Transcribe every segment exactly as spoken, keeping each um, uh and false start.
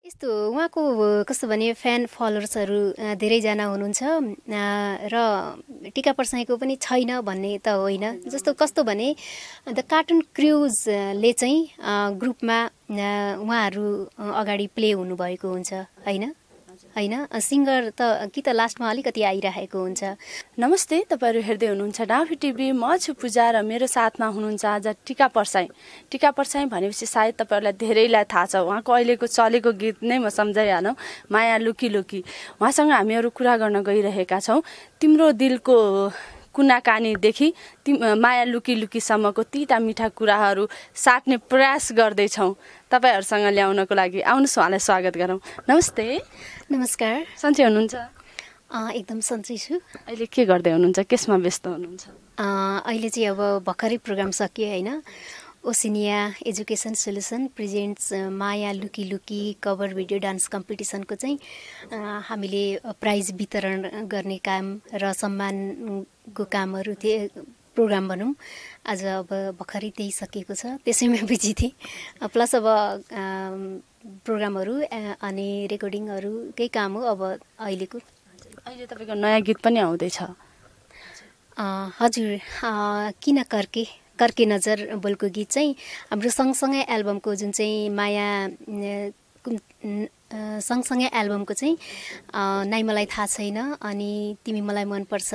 यस्तो उहाँको कस्तो भने फ्यान फलोवर्सहरू धेरैजना हुनुहुन्छ र टिका पर्साईको पनि छैन भन्ने त होइन। जस्तो कस्तो भने द कार्टुन क्रुजले चाहिँ ग्रुपमा उहाँहरू अगाडि प्ले हुनुभएको हुन्छ होइन होइन सिङ्गर त कि त लास्टमा अलिकति आइरहेको हुन्छ। नमस्ते, तपाईँहरू हेर्दै हुनुहुन्छ डाँफे टिभी। म छु पूजा र मेरो साथमा हुनुहुन्छ आज टिका पर्साई। टिका पर्साई भनेपछि सायद तपाईँहरूलाई धेरैलाई थाहा छ, उहाँको अहिलेको चलेको गीत नै म सम्झाइहालौँ, माया लुकी लुकी। उहाँसँग हामीहरू कुरा गर्न गइरहेका छौँ। तिम्रो दिलको कुनाकानीदेखि तिम माया लुकी लुकीसम्मको तिता मिठा कुराहरू साट्ने प्रयास गर्दैछौँ तपाईँहरूसँग ल्याउनको लागि। आउनुहोस् उहाँलाई स्वागत गरौँ। नमस्ते। नमस्कार। सन्चै हुनुहुन्छ? एकदम सन्चै छु। अहिले के गर्दै हुनुहुन्छ, केसमा व्यस्त हुनुहुन्छ? अहिले चाहिँ अब भर्खरै प्रोग्राम सकियो होइन। ओसिनिया एजुकेसन सोल्युसन प्रेजेन्ट्स माया लुकी लुकी कभर भिडियो डान्स कम्पिटिसनको चाहिँ हामीले प्राइज वितरण गर्ने काम र सम्मानको कामहरू थिए, प्रोग्राम भनौँ। आज अब भर्खरै त्यही सकिएको छ, त्यसैमा बिजी थिएँ। प्लस अब प्रोग्रामहरू अनि रेकर्डिङहरू केही काम हो अब अहिलेको। अहिले तपाईँको नयाँ गीत पनि आउँदैछ? हजुर, किन कर्के कर्के नजर बोलको गीत चाहिँ हाम्रो सँगसँगै एल्बमको जुन चाहिँ माया सँगसँगै एल्बमको चाहिँ नाइ मलाई थाहा छैन अनि तिमी मलाई मनपर्छ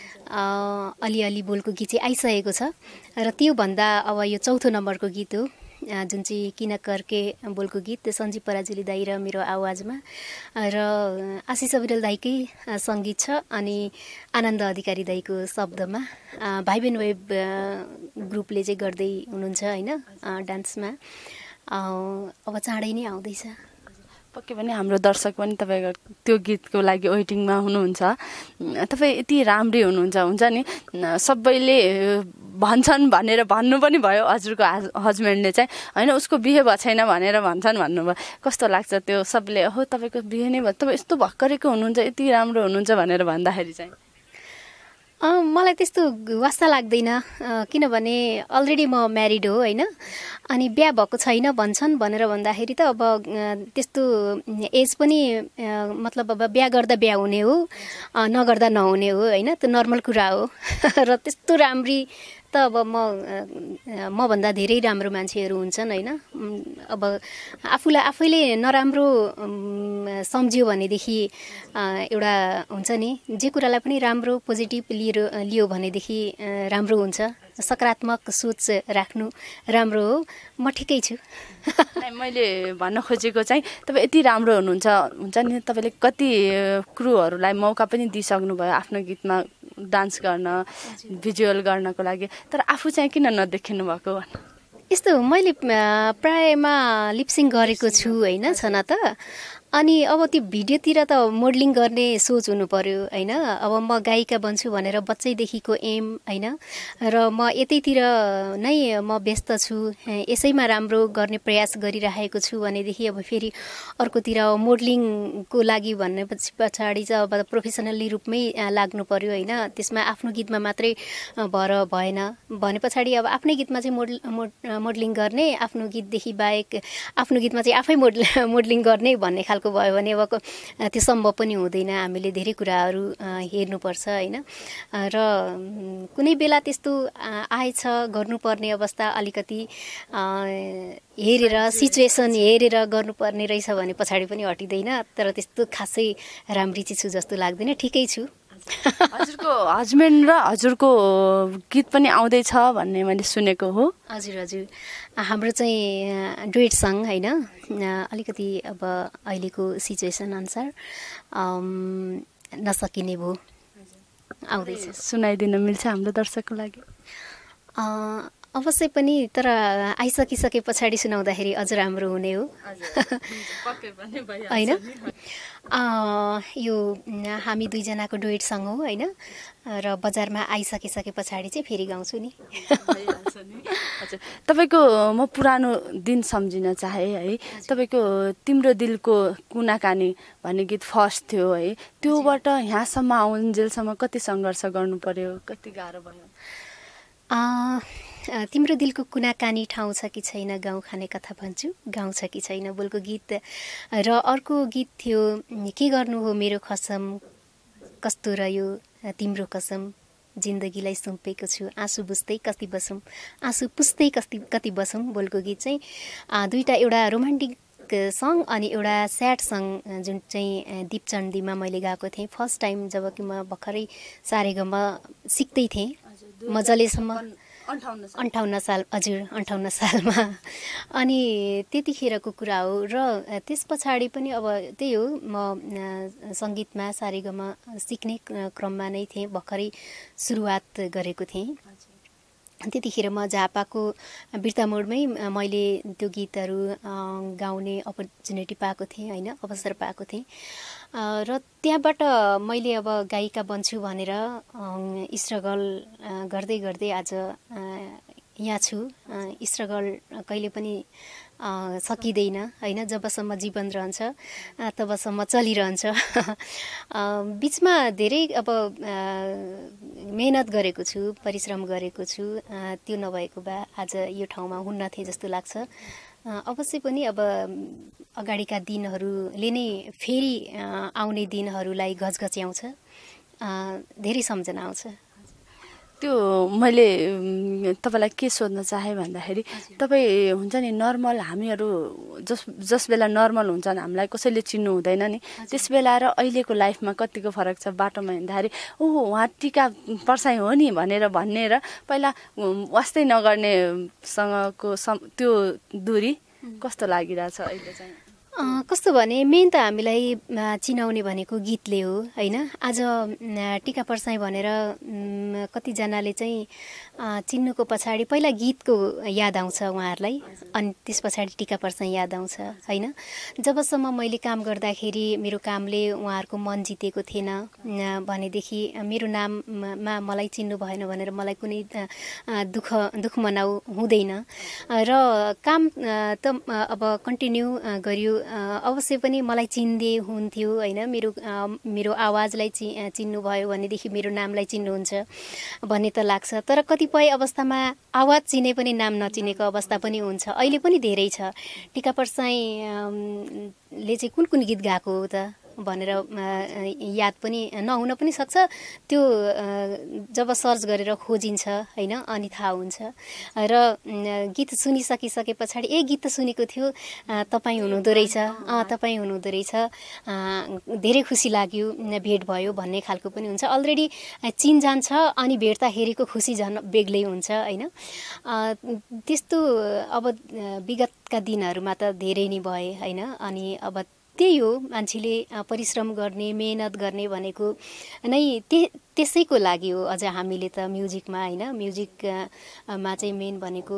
अलिअलि बोलको गीत चाहिँ आइसकेको छ र त्योभन्दा अब यो चौथो नम्बरको गीत हो जुन चाहिँ किन कर्के बोलको गीत सञ्जीव पराजुली दाई र मेरो आवाजमा र आशिष अविरल दाईकै सङ्गीत छ अनि आनन्द अधिकारी दाईको शब्दमा भाइबेन वेब ग्रुपले चाहिँ गर्दै हुनुहुन्छ होइन डान्समा। अब चाँडै नै आउँदैछ। पक्कै पनि हाम्रो दर्शक पनि तपाईँको त्यो गीतको लागि वेटिङमा हुनुहुन्छ। तपाईँ यति राम्रै हुनुहुन्छ, हुन्छ नि सबैले भन्छन् भनेर भन्नु पनि भयो हजुरको हस्बेन्डले चाहिँ होइन उसको बिहे भएको छैन भनेर भन्छन् भन्नुभयो। कस्तो लाग्छ त्यो सबले हो तपाईँको बिहे नै भयो, तपाईँ यस्तो भर्खरैको हुनुहुन्छ, यति राम्रो हुनुहुन्छ भनेर भन्दाखेरि चाहिँ? मलाई त्यस्तो वास्ता लाग्दैन किनभने अलरेडी म म्यारिड हो होइन अनि बिहा भएको छैन भन्छन् भनेर भन्दाखेरि त अब त्यस्तो एज पनि मतलब अब बिहा गर्दा बिहा हुने हो नगर्दा नहुने हो होइन, त्यो नर्मल कुरा हो र त्यस्तो राम्री त अब म मभन्दा धेरै राम्रो मान्छेहरू हुन्छन् होइन। अब आफूलाई आफैले नराम्रो सम्झ्यो भनेदेखि एउटा हुन्छ नि जे कुरालाई पनि राम्रो पोजिटिभ लिएर लियो भनेदेखि राम्रो हुन्छ, सकारात्मक सोच राख्नु राम्रो हो। म ठिकै छु। मैले भन्न खोजेको चाहिँ तपाईँ यति राम्रो हुनुहुन्छ, हुन्छ नि तपाईँले कति क्रुहरूलाई मौका पनि दिइसक्नुभयो आफ्नो गीतमा डान्स गर्न भिजुअल गर्नको लागि, तर आफू चाहिँ किन नदेखिनु भएको? यस्तो मैले प्रायमा लिपसिङ गरेको छु होइन छन त, अनि अब त्यो भिडियोतिर त मोडलिङ गर्ने सोच हुनु पर्यो होइन। अब म गायिका बन्छु भनेर बच्चैदेखिको एम होइन र म यतैतिर नै म व्यस्त छु, यसैमा राम्रो गर्ने प्रयास गरिरहेको छु भनेदेखि अब फेरि अर्कोतिर मोडलिङको लागि भनेपछि पछाडि चाहिँ अब प्रोफेसनली रूपमै लाग्नु पर्यो होइन। त्यसमा आफ्नो गीतमा मात्रै भएर भएन भने पछाडि अब आफ्नै गीतमा चाहिँ मोडल मोडलिङ गर्ने, आफ्नो गीतदेखि बाहेक आफ्नो गीतमा चाहिँ आफै मोडल मोडलिङ गर्ने भन्ने खालको भयो भने अब त्यो सम्भव पनि हुँदैन। हामीले धेरै कुराहरू हेर्नुपर्छ होइन र कुनै बेला त्यस्तो आएछ गर्नुपर्ने अवस्था अलिकति हेरेर सिचुएसन हेरेर गर्नुपर्ने रहेछ भने पछाडि पनि हटिँदैन, तर त्यस्तो खासै राम्री चाहिँ छु जस्तो लाग्दैन, ठिकै छु। हजुरको हस्बेन्ड र हजुरको गीत पनि आउँदैछ भन्ने मैले सुनेको हो। हजुर हजुर, हाम्रो चाहिँ डुएट सङ होइन, अलिकति अब अहिलेको सिचुएसन अनुसार नसकिने भयो, आउँदैछ। सुनाइदिन मिल्छ हाम्रो दर्शकको लागि? अवश्य पनि, तर आइसकिसके पछाडि सुनाउँदाखेरि अझ राम्रो हुने हो होइन। यो हामी दुईजनाको डुएट सङ हो होइन र बजारमा आइसकिसके पछाडि चाहिँ फेरि गाउँछु नि। हजुर, तपाईँको म पुरानो दिन सम्झिन चाहे है, तपाईँको तिम्रो दिलको कुनाकानी भन्ने गीत फर्स्ट थियो है, त्योबाट यहाँसम्म आउन्जेलसम्म कति सङ्घर्ष गर्नु पर्यो, कति गाह्रो भयो? तिम्रो दिलको कुनाकानी ठाउँ छ कि छैन, गाउँ खाने कथा भन्छु, गाउँ छ कि छैन बोलको गीत। र अर्को गीत थियो के गर्नु हो मेरो कसम, कस्तो रह्यो तिम्रो कसम, जिन्दगीलाई सुम्पेको छु आँसु बुझ्दै कति बसौँ, आँसु पुस्दै कति कति बसौँ बोलको गीत चाहिँ दुईवटा, एउटा रोमान्टिक सङ अनि एउटा स्याड सङ जुन चाहिँ दिपचण्डीमा मैले गाएको थिएँ फर्स्ट टाइम जब कि म भर्खरै सारेगामा सिक्दै थिएँ मजालेसम्म अन्ठाउन्न साल हजुर अन्ठाउन्न सालमा। अनि त्यतिखेरको कुरा हो र त्यस पछाडि पनि अब त्यही हो, म सङ्गीतमा सारेगामा सिक्ने क्रममा नै थिएँ, भर्खरै सुरुवात गरेको थिएँ। त्यतिखेर म झापाको बिर्ता मोडमै मैले त्यो गीतहरू गाउने अपर्च्युनिटी पाएको थिएँ होइन, अवसर पाएको थिएँ। र त्यहाँबाट मैले अब गायिका बन्छु भनेर स्ट्रगल गर्दै गर्दै आज यहाँ छु। स्ट्रगल कहिले पनि सकिँदैन होइन, जबसम्म जीवन रहन्छ तबसम्म चलिरहन्छ। बिचमा धेरै अब मेहनत गरेको छु, परिश्रम गरेको छु, त्यो नभएको भए आज यो ठाउँमा हुन्न थिएँ जस्तो लाग्छ। अवश्य पनि अब अगाडिका दिनहरूले नै फेरि आउने दिनहरूलाई गजगच्याउँछ, धेरै सम्झना आउँछ। त्यो मैले तपाईँलाई के सोध्न चाहेँ भन्दाखेरि तपाईँ हुन्छ नि नर्मल, हामीहरू जस जस बेला नर्मल हुन्छन् हामीलाई कसैले चिन्नु हुँदैन नि, त्यस बेला र अहिलेको लाइफमा कतिको फरक छ। बाटोमा हिँड्दाखेरि ओहो उहाँ टिका पर्साई हो नि भनेर भन्ने र पहिला वास्तै नगर्नेसँगको सम त्यो दूरी कस्तो लागिरहेछ अहिले चाहिँ? कस्तो भने मेन त हामीलाई चिनाउने भनेको गीतले हो होइन। आज टिका पर्साई भनेर कतिजनाले चाहिँ चिन्नुको पछाडि पहिला गीतको याद आउँछ उहाँहरूलाई, अनि त्यस पछाडि टिका पर्साई याद आउँछ होइन। जबसम्म मैले काम गर्दाखेरि मेरो कामले उहाँहरूको मन जितेको थिएन भनेदेखि मेरो नाममा मलाई चिन्नु भएन भनेर मलाई कुनै दुःख दुःख मनाउ हुँदैन। र काम त अब कन्टिन्यू गरियो, अवश्य पनि मलाई चिन्दे हुन्थ्यो होइन। मेरो मेरो आवाजलाई चि चिन्नुभयो भनेदेखि मेरो नामलाई चिन्नुहुन्छ भन्ने त लाग्छ। तर कतिपय अवस्थामा आवाज चिने पनि नाम नचिनेको अवस्था पनि हुन्छ, अहिले पनि धेरै छ। टिका पर्साईले चाहिँ कुन कुन गीत गाएको हो त भनेर याद पनि नहुन पनि सक्छ। त्यो जब सर्च गरेर खोजिन्छ होइन अनि थाहा हुन्छ। र गीत सुनिसकिसके पछाडि ए गीत त सुनेको थियो, तपाईँ हुनुहुँदो रहेछ, अँ तपाईँ हुनुहुँदो रहेछ, धेरै खुसी लाग्यो, भेट भयो भन्ने खालको पनि हुन्छ। अलरेडी चिनजान छ अनि भेट्दाखेरिको खुसी झन् बेग्लै हुन्छ होइन। त्यस्तो अब विगतका दिनहरूमा त धेरै नै भए होइन। अनि अब त्यही हो, मान्छेले परिश्रम गर्ने मेहनत गर्ने भनेको नै त्य त्यसैको लागि हो। अझ हामीले त म्युजिकमा होइन, म्युजिकमा चाहिँ मेन भनेको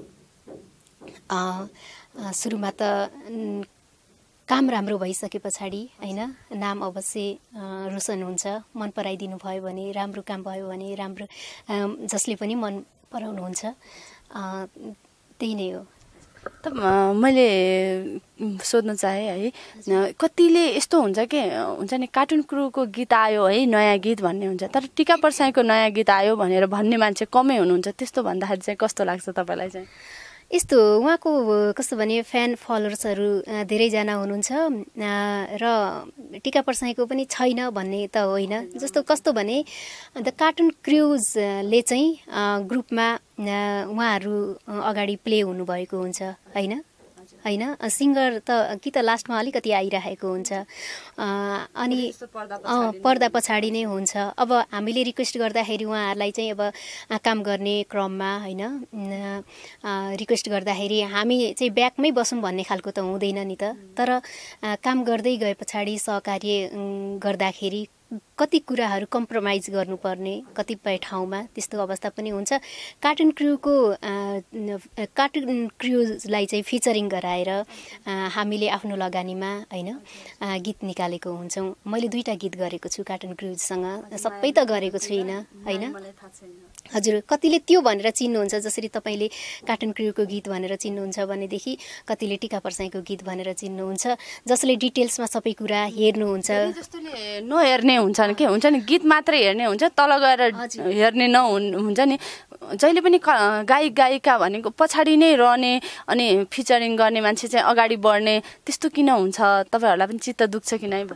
सुरुमा त काम राम्रो भइसके पछाडि होइन नाम अवश्य रोशन हुन्छ। मन पराइदिनु भयो भने, राम्रो काम भयो भने, राम्रो जसले पनि मन पराउनुहुन्छ, त्यही नै हो। त मैले सोध्न चाहेँ है, कतिले यस्तो हुन्छ कि हुन्छ नि कार्टुन क्रुको गीत आयो है नयाँ गीत भन्ने हुन्छ, तर टिका पर्साईको नयाँ गीत आयो भनेर भन्ने मान्छे कमै हुनुहुन्छ। त्यस्तो भन्दाखेरि चाहिँ कस्तो लाग्छ तपाईँलाई चाहिँ? यस्तो उहाँको कस्तो भने फ्यान फलोवर्सहरू धेरैजना हुनुहुन्छ र टिका पर्साईको पनि छैन भन्ने त होइन। जस्तो कस्तो भने द कार्टुन क्रुजले चाहिँ ग्रुपमा उहाँहरू अगाडि प्ले हुनुभएको हुन्छ होइन होइन। सिङ्गर त कि त लास्टमा अलिकति आइरहेको हुन्छ अनि पर्दा पछाडि नै हुन्छ। अब हामीले रिक्वेस्ट गर्दाखेरि उहाँहरूलाई चाहिँ अब काम गर्ने क्रममा होइन रिक्वेस्ट गर्दाखेरि हामी चाहिँ ब्याकमै बसौँ भन्ने खालको त हुँदैन नि त। तर काम गर्दै गए पछाडि सहकार्य गर्दाखेरि कति कुराहरू कम्प्रोमाइज गर्नुपर्ने कतिपय ठाउँमा त्यस्तो अवस्था पनि हुन्छ। कार्टुन क्रुको कार्टुन क्रुजलाई चाहिँ फिचरिङ गराएर हामीले आफ्नो लगानीमा होइन गीत निकालेको हुन्छौँ। मैले दुईवटा गीत गरेको छु कार्टुन क्रुजसँग, सबै त गरेको छुइनँ होइन। हजुर, कतिले त्यो भनेर चिन्नुहुन्छ, जसरी तपाईँले कार्टुन क्रुको गीत भनेर चिन्नुहुन्छ भनेदेखि कतिले टिका पर्साईको गीत भनेर चिन्नुहुन्छ, जसले डिटेल्समा सबै कुरा हेर्नुहुन्छ। जस्तोले नहेर्ने हुन्छन् के हुन्छ नि, गीत मात्रै हेर्ने हुन्छ, तल गएर हेर्ने नहुन् हुन्छ नि। जहिले पनि गायक गायिका भनेको पछाडि नै रहने अनि फिचरिङ गर्ने मान्छे चाहिँ अगाडि बढ्ने त्यस्तो किन हुन्छ? तपाईँहरूलाई पनि चित्त दुख्छ कि नै?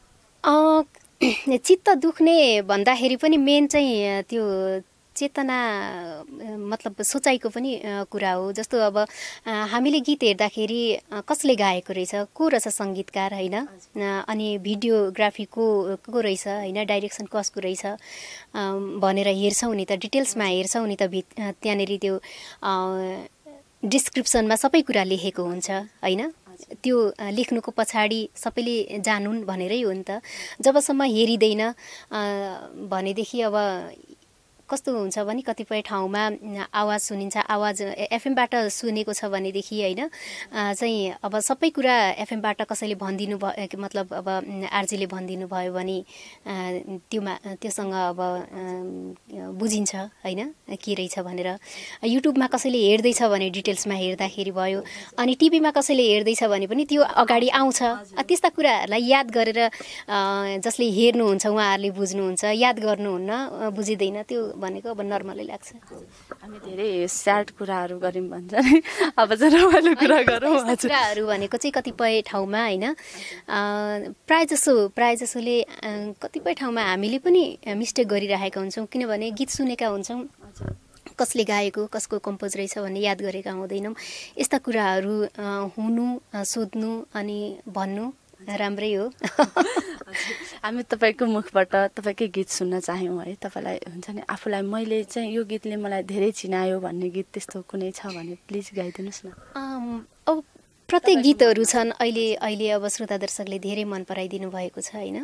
चित्त दुख्ने भन्दाखेरि पनि मेन चाहिँ त्यो चेतना मतलब सोचाइको पनि कुरा हो। जस्तो अब हामीले गीत हेर्दाखेरि कसले गाएको रहेछ, को रहेछ सङ्गीतकार होइन, अनि भिडियोग्राफी को को रहेछ होइन, डाइरेक्सन कसको रहेछ भनेर हेर्छौँ नि त, डिटेल्समा हेर्छौँ नि त। त्यहाँनिर त्यो डिस्क्रिप्सनमा सबै कुरा लेखेको हुन्छ होइन। त्यो लेख्नुको पछाडि सबैले जानुन् भनेरै हो नि त। जबसम्म हेरिँदैन भनेदेखि अब कस्तो हुन्छ भने कतिपय ठाउँमा आवाज सुनिन्छ, आवाज एफएमबाट सुनेको छ भनेदेखि होइन चाहिँ अब सबै कुरा एफएमबाट कसैले भनिदिनु भयो, मतलब अब आरजीले भनिदिनु भयो भने त्योमा त्योसँग अब बुझिन्छ होइन के रहेछ भनेर। युट्युबमा कसैले हेर्दैछ भने डिटेल्समा हेर्दाखेरि भयो, अनि टिभीमा कसैले हेर्दैछ भने पनि त्यो अगाडि आउँछ। त्यस्ता कुराहरूलाई याद गरेर जसले हेर्नुहुन्छ उहाँहरूले बुझ्नुहुन्छ, याद गर्नुहुन्न, बुझिँदैन, त्यो भनेको अब नर्मलै लाग्छ। हामी धेरै स्याड कुराहरू गऱ्यौँ भन्छ नि, अब चाहिँ रमाइलो कुरा गरौँ। कुराहरू भनेको चाहिँ कतिपय ठाउँमा होइन प्रायः जसो प्रायः जसोले कतिपय ठाउँमा हामीले पनि मिस्टेक गरिरहेका हुन्छौँ, किनभने गीत सुनेका हुन्छौँ, कसले गाएको, कसको कम्पोज रहेछ भन्ने याद गरेका हुँदैनौँ। यस्ता कुराहरू हुनु, सोध्नु अनि भन्नु राम्रै हो। हामी तपाईँको मुखबाट तपाईँकै गीत सुन्न चाह्यौँ है। तपाईँलाई हुन्छ नि आफूलाई मैले चाहिँ यो गीतले मलाई धेरै चिनायो भन्ने गीत त्यस्तो कुनै छ भने प्लिज गाइदिनुहोस् न। अब प्रत्येक गीतहरू छन्, अहिले अहिले अब श्रोता दर्शकले धेरै मन पराइदिनु भएको छ होइन।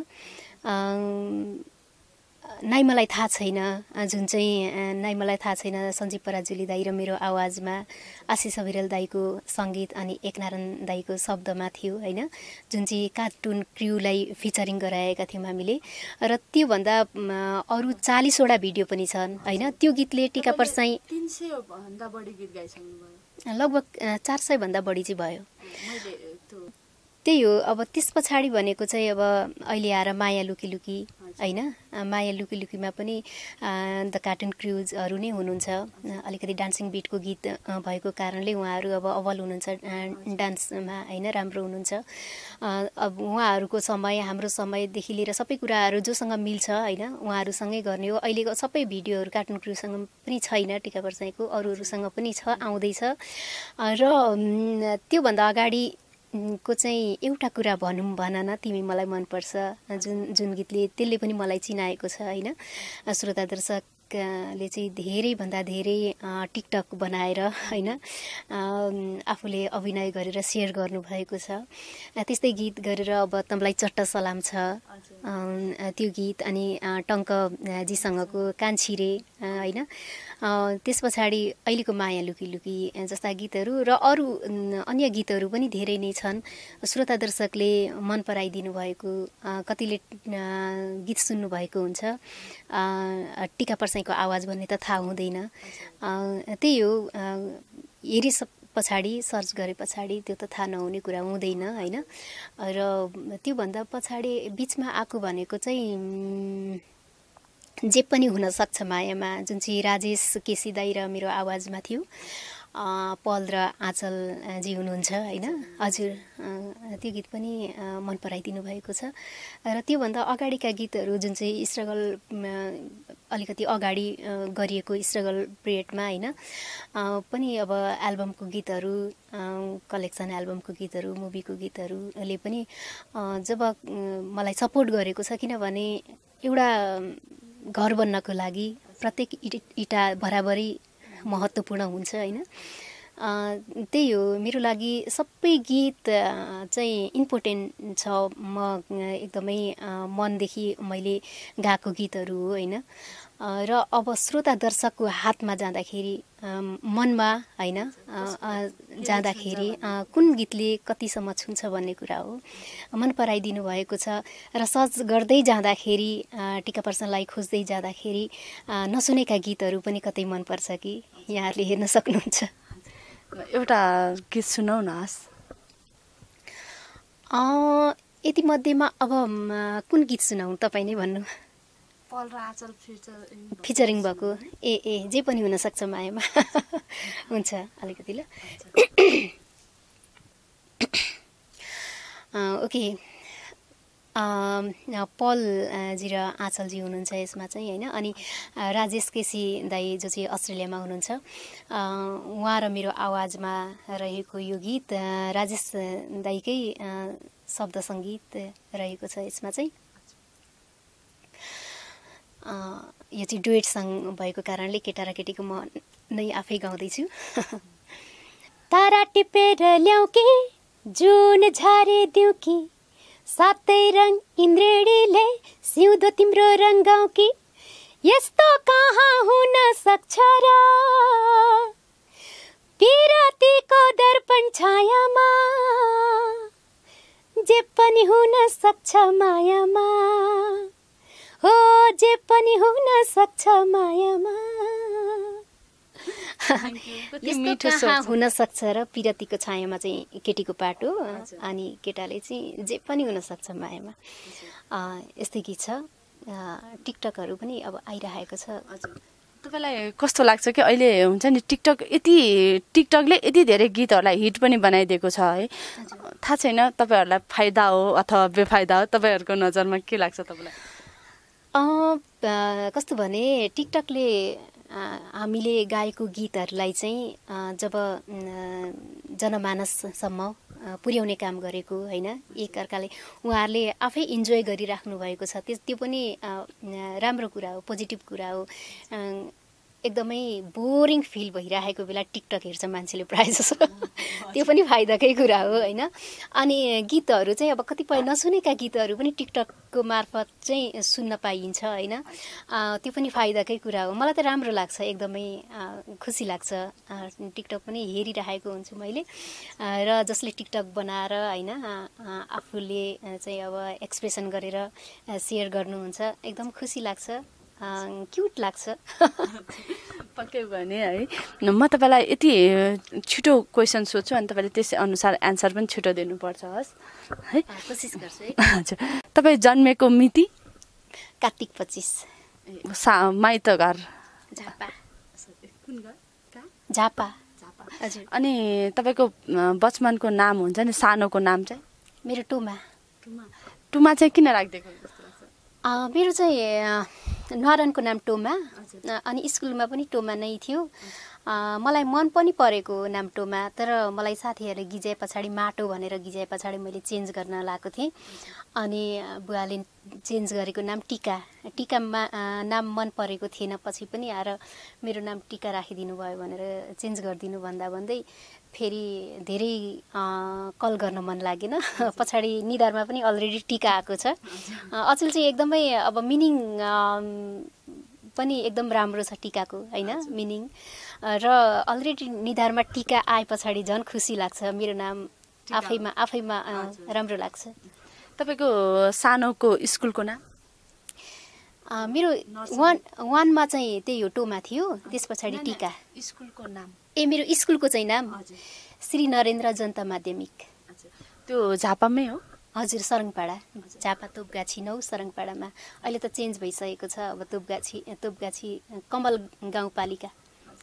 नाइ मलाई थाहा छैन, जुन चाहिँ नाइ मलाई थाहा छैन सञ्जीव पराजुली दाई र मेरो आवाजमा आशिष अविरल दाईको सङ्गीत अनि एकनारायण दाईको शब्दमा थियो होइन, जुन चाहिँ कार्टुन क्र्यूलाई फिचरिङ गराएका थियौँ हामीले। र त्योभन्दा अरू चालिसवटा भिडियो पनि छन् होइन। त्यो गीतले टिका पर्साई तिन सय भन्दा बढी गीत गाइसक्नुभयो, लगभग चार सय भन्दा बढी चाहिँ भयो। त्यही हो। अब त्यस पछाडि भनेको चाहिँ अब अहिले आएर माया लुकी लुकी होइन, माया लुकी लुकीमा पनि द कार्टुन क्रुजहरू नै हुनुहुन्छ। अलिकति डान्सिङ बिटको गीत भएको कारणले उहाँहरू अब अव्वल हुनुहुन्छ डान्समा होइन, राम्रो हुनुहुन्छ। अब उहाँहरूको समय हाम्रो समयदेखि लिएर सबै कुराहरू जोसँग मिल्छ होइन उहाँहरूसँगै गर्ने हो। अहिलेको सबै भिडियोहरू कार्टुन क्रुसँग पनि छैन, टिका पर्साईको अरूहरूसँग पनि छ, आउँदैछ। र त्योभन्दा अगाडि को चाहिँ एउटा कुरा भनौँ भन न तिमी मलाई मनपर्छ, जुन जुन गीतले त्यसले पनि मलाई चिनाएको छ होइन। श्रोता दर्शकले चाहिँ धेरैभन्दा धेरै टिकटक बनाएर होइन आफूले अभिनय गरेर सेयर गर्नुभएको छ। त्यस्तै गीत गरेर अब तँलाई चट्ट सलाम छ त्यो गीत, अनि टङ्कजीसँगको कान्छीरे होइन, त्यस पछाडि अहिलेको माया लुकी लुकी जस्ता गीतहरू र अरू अन्य गीतहरू पनि धेरै नै छन्। श्रोता दर्शकले मन पराइदिनु भएको, कतिले गीत सुन्नुभएको हुन्छ, टिका पर्साईको आवाज भन्ने त थाहा हुँदैन। त्यही हो, हेरि पछाडि सर्च गरे पछाडि त्यो त थाहा नहुने कुरा हुँदैन होइन। र त्योभन्दा पछाडि बिचमा आएको भनेको चाहिँ जे पनि हुनसक्छ मायामा, जुन चाहिँ राजेश केसी दाई र मेरो आवाजमा थियो। पल र आँचलजी हुनुहुन्छ होइन, हजुर त्यो गीत पनि मन पराइदिनु भएको छ। र त्योभन्दा अगाडिका गीतहरू जुन चाहिँ स्ट्रगल अलिकति अगाडि गरिएको स्ट्रगल पिरियडमा होइन पनि अब एल्बमको गीतहरू, कलेक्सन एल्बमको गीतहरू, मुभीको गीतहरूले पनि जब मलाई सपोर्ट गरेको छ, किनभने एउटा घर बन्नको लागि प्रत्येक इटा बराबरी महत्त्वपूर्ण हुन्छ होइन। त्यही हो, मेरो लागि सबै गीत चाहिँ इम्पोर्टेन्ट छ। म एकदमै मनदेखि मैले गाएको गीतहरू हो होइन। र अब श्रोता दर्शकको हातमा जाँदाखेरि, मनमा होइन जाँदाखेरि कुन गीतले कतिसम्म छुन्छ भन्ने कुरा हो। मन पराइदिनु भएको छ र सर्च गर्दै जाँदाखेरि, टिका पर्साईलाई खोज्दै जाँदाखेरि नसुनेका गीतहरू पनि कतै मनपर्छ कि यहाँहरूले हेर्न सक्नुहुन्छ। एउटा गीत सुनाउ न। यति मध्येमा अब कुन गीत सुनाउँ तपाईँ नै भन्नु। पल र आँचल फिचर फिचरिङ भएको ए ए जे पनि हुनसक्छ मायामा हुन्छ अलिकति ल ओके पलजी र आँचलजी हुनुहुन्छ यसमा चाहिँ होइन अनि राजेश केसी दाई जो चाहिँ अस्ट्रेलियामा हुनुहुन्छ उहाँ र मेरो आवाजमा रहेको यो गीत राजेश दाईकै शब्द सङ्गीत रहेको छ यसमा चाहिँ यो चाहिँ डुएट सङ भएको कारणले केटा र केटीको म नै आफै गाउँदैछु तारा टिपेर ल्याउ कि जुन झारे दिउ कि सातै रङ इन्द्रेणीले सिउँदो तिम्रो रङ गाउँ कि यस्तो कहाँ हुन सक्छ र पिरातीको दर्पण छायामा जे पनि हुन सक्छ मायामा हो जे पनि हुन सक्छ मायामा यस्तो कहाँ हुन सक्छ र पिरतीको छायामा चाहिँ केटीको पाटो अनि केटाले चाहिँ जे पनि हुन सक्छ मायामा यस्तै गीत छ टिकटकहरू पनि अब आइरहेको छ तपाईँलाई कस्तो लाग्छ कि अहिले हुन्छ नि टिकटक यति टिकटकले यति धेरै गीतहरूलाई हिट पनि बनाइदिएको छ है थाहा छैन तपाईँहरूलाई फाइदा हो अथवा बेफाइदा हो तपाईँहरूको नजरमा के लाग्छ तपाईँलाई कस्तो भने टिकटकले हामीले गाएको गीतहरूलाई चाहिँ जब जनमानससम्म पुर्याउने काम गरेको होइन एकअर्काले उहाँहरूले आफै इन्जोय गरिराख्नु भएको छ त्यस त्यो पनि राम्रो कुरा हो पोजिटिभ कुरा हो एकदमै बोरिङ फिल भइरहेको बेला टिकटक हेर्छ मान्छेले प्रायः जसो त्यो पनि फाइदाकै कुरा हो होइन अनि गीतहरू चाहिँ अब कतिपय नसुनेका गीतहरू पनि टिकटकको मार्फत चाहिँ सुन्न पाइन्छ होइन त्यो पनि फाइदाकै कुरा हो मलाई त राम्रो लाग्छ एकदमै खुसी लाग्छ टिकटक पनि हेरिरहेको हुन्छु मैले र जसले टिकटक बनाएर होइन आफूले चाहिँ अब एक्सप्रेसन गरेर सेयर गर्नुहुन्छ एकदम खुसी लाग्छ क्युट लाग्छ पक्कै भने है म तपाईँलाई यति छिटो क्वेसन सोध्छु अनि तपाईँले त्यसै अनुसार एन्सर पनि छिटो दिनुपर्छ हस् है कोसिस गर्छु है हजुर तपाईँ जन्मेको मिति कार्तिक पच्चिस सा माइत घर झापा कुन घर झापा हजुर अनि तपाईँको बचपनको नाम हुन्छ नि सानोको नाम चाहिँ मेरो टुमा टुमा चाहिँ किन राखिदिएको मेरो चाहिँ न्वारानको नाम टोमा अनि स्कुलमा पनि टोमा नै थियो मलाई मन पनि परेको नाम टोमा तर मलाई साथीहरूले गिजाए पछाडि माटो भनेर गिजाए पछाडि मैले चेन्ज गर्न लगाएको थिएँ अनि बुवाले चेन्ज गरेको नाम टिका टिकामा नाम मन परेको थिएन पछि पनि आएर मेरो नाम टिका राखिदिनु भयो भनेर चेन्ज गरिदिनु भन्दा भन्दै फेरि धेरै कल गर्न मन लागेन पछाडि निधारमा पनि अलरेडी टिका आएको छ अचेल चाहिँ एकदमै अब मिनिङ पनि एकदम राम्रो छ टिकाको होइन मिनिङ र अलरेडी निधारमा टिका आए पछाडि झन् खुसी लाग्छ मेरो नाम आफैमा आफैमा राम्रो लाग्छ तपाईँको सानोको स्कुलको नाम मेरो वान वानमा चाहिँ त्यही हो टोमा थियो त्यस पछाडि टिका स्कुलको नाम ए मेरो स्कुलको चाहिँ नाम श्री नरेन्द्र जनता माध्यमिक त्यो झापामै हो हजुर सरङपाडा झापा तोपगाछी नौ सरङपाडामा अहिले त चेन्ज भइसकेको छ अब तोपगाछी तोपगाछी कमल गाउँपालिका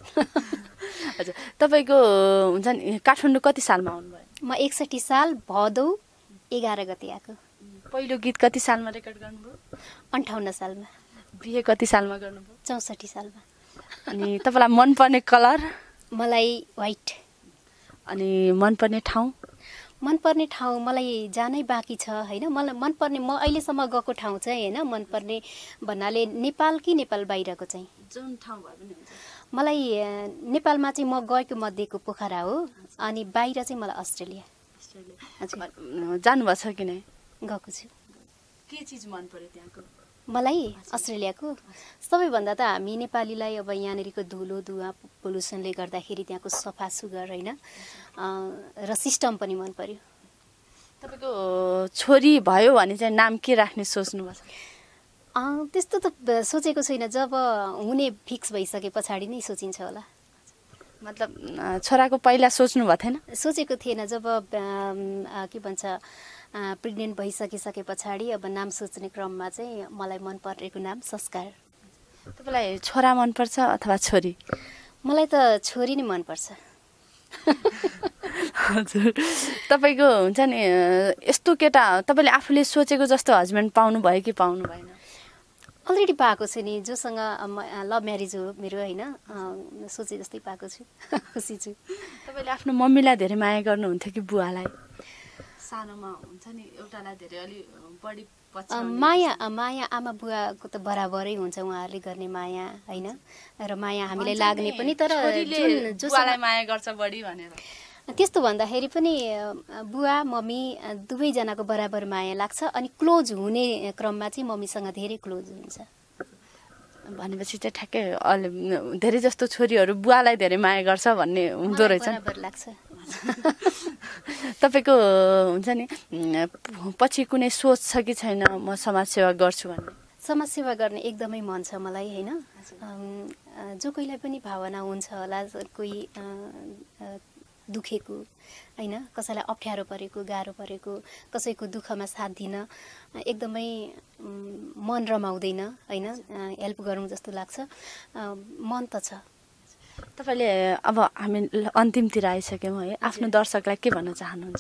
हजुर तपाईँको हुन्छ नि काठमाडौँ कति सालमा आउनुभयो म एकसठी साल भदौ एघार गते आएको पहिलो गीत कति सालमा रेकर्ड गर्नुभयो अन्ठाउन्न सालमा बिहे कति सालमा गर्नुभयो चौसठी सालमा अनि तपाईँलाई मनपर्ने कलर मलाई व्हाइट अनि मनपर्ने ठाउँ मनपर्ने ठाउँ मलाई जानै बाँकी छ होइन मलाई मनपर्ने म अहिलेसम्म गएको ठाउँ चाहिँ होइन मनपर्ने भन्नाले नेपाल कि नेपाल बाहिरको चाहिँ जुन ठाउँ भए पनि हुन्छ मलाई नेपालमा चाहिँ म गएको मध्येको पोखरा हो अनि बाहिर चाहिँ मलाई अस्ट्रेलिया हजुर जानुभएको छ कि नै गएको छु के चिज मन पर्यो त्यहाँको मलाई अस्ट्रेलियाको सबैभन्दा त हामी नेपालीलाई अब यहाँनिरको धुलो धुवा पोल्युसनले गर्दाखेरि त्यहाँको सफा सुग्घर होइन र सिस्टम पनि मन पर्यो तपाईँको छोरी भयो भने चाहिँ नाम के राख्ने सोच्नुभएको छ त्यस्तो त सोचेको छैन जब हुने फिक्स भइसके पछाडि नै सोचिन्छ होला मतलब छोराको पहिला सोच्नु भएको थिएन सोचेको थिएन जब के भन्छ प्रेग्नेन्ट भइसकिसके पछाडि अब नाम सोच्ने क्रममा चाहिँ मलाई मन परेको नाम संस्कार। तपाईँलाई छोरा मनपर्छ अथवा छोरी? मलाई त छोरी नै मनपर्छ। हजुर, तपाईँको हुन्छ नि यस्तो केटा तपाईँले आफूले सोचेको जस्तो हस्बेन्ड पाउनु भयो कि पाउनु भएन? अलरेडी पाएको छु नि, जोसँग लभ म्यारिज हो मेरो होइन, सोचे जस्तै पाएको छु, खुसी छु। तपाईँले आफ्नो मम्मीलाई धेरै माया गर्नुहुन्थ्यो कि बुवालाई? सानोमा हुन्छ नि एउटालाई धेरै अलि बढी माया माया आमा बुवाको त बराबरै हुन्छ, उहाँहरूले गर्ने माया होइन, र माया हामीलाई लाग्ने पनि, तर जुन जोसँग माया गर्छ बढी भनेर त्यस्तो भन्दाखेरि पनि बुवा मम्मी दुवैजनाको बराबर माया लाग्छ। अनि क्लोज हुने क्रममा चाहिँ मम्मीसँग धेरै क्लोज हुन्छ। भनेपछि चाहिँ ठ्याक्कै अलि धेरै जस्तो छोरीहरू बुवालाई धेरै माया गर्छ भन्ने हुँदो रहेछ। बराबर लाग्छ। तपाईँको हुन्छ नि पछि कुनै सोच छ कि छैन म समाजसेवा गर्छु भन्ने? समाजसेवा गर्ने एकदमै मन छ मलाई होइन। जो कोहीलाई पनि भावना हुन्छ होला, कोही दुखेको होइन, कसैलाई अप्ठ्यारो परेको गाह्रो परेको, कसैको दुःखमा साथ दिन एकदमै मन रमाउँदैन होइन, हेल्प गरौँ जस्तो लाग्छ, मन त छ। तपाईँले अब हामी अन्तिमतिर आइसक्यौँ है, आफ्नो दर्शकलाई के भन्न चाहनुहुन्छ?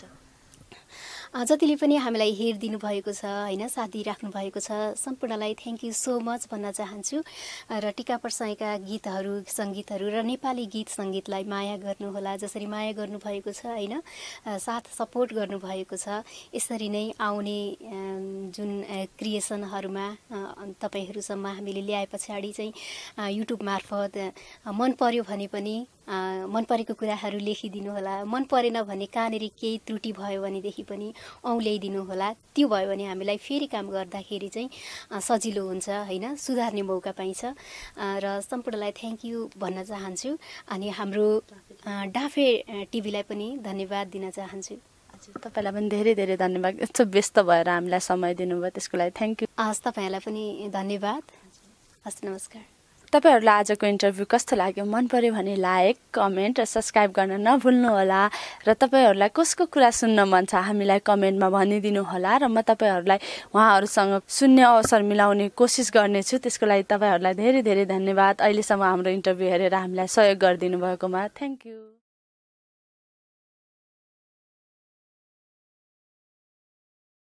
जतिले पनि हामीलाई हेरिदिनु भएको छ होइन, साथ दिइराख्नु भएको छ, सम्पूर्णलाई थ्याङ्क यू सो मच भन्न चाहन्छु। र टिका प्रसाईका गीतहरू सङ्गीतहरू र नेपाली गीत सङ्गीतलाई माया गर्नुहोला, जसरी माया गर्नुभएको छ होइन, साथ सपोर्ट गर्नुभएको छ। यसरी नै आउने जुन क्रिएसनहरूमा तपाईँहरूसम्म हामीले ल्याए पछाडि चाहिँ युट्युब मार्फत मन पर्यो भने पनि मन परेको कुराहरू लेखिदिनु होला, मन परेन भने कहाँनिर केही त्रुटि भयो भनेदेखि पनि औँल्याइदिनु होला। त्यो भयो भने हामीलाई फेरि काम गर्दाखेरि चाहिँ सजिलो हुन्छ होइन, सुधार्ने मौका पाइन्छ। र सम्पूर्णलाई थ्याङ्क यू भन्न चाहन्छु। अनि हाम्रो डाफे टिभीलाई पनि धन्यवाद दिन चाहन्छु। तपाईँलाई पनि धेरै धेरै धन्यवाद, यस्तो व्यस्त भएर हामीलाई समय दिनुभयो त्यसको लागि थ्याङ्क यू। हस्, तपाईँहरूलाई पनि धन्यवाद। हस्, नमस्कार। तपाईँहरूलाई आजको इन्टरभ्यू कस्तो लाग्यो? मन पर्यो भने लाइक, कमेन्ट र सब्सक्राइब गर्न नभुल्नुहोला। र तपाईँहरूलाई कसको कुरा सुन्न मन छ हामीलाई कमेन्टमा भनिदिनु होला, र म तपाईँहरूलाई उहाँहरूसँग सुन्ने अवसर मिलाउने कोसिस गर्नेछु। त्यसको लागि तपाईँहरूलाई धेरै धेरै धन्यवाद। अहिलेसम्म हाम्रो इन्टरभ्यू हेरेर हामीलाई सहयोग गरिदिनु भएकोमा थ्याङ्क यू।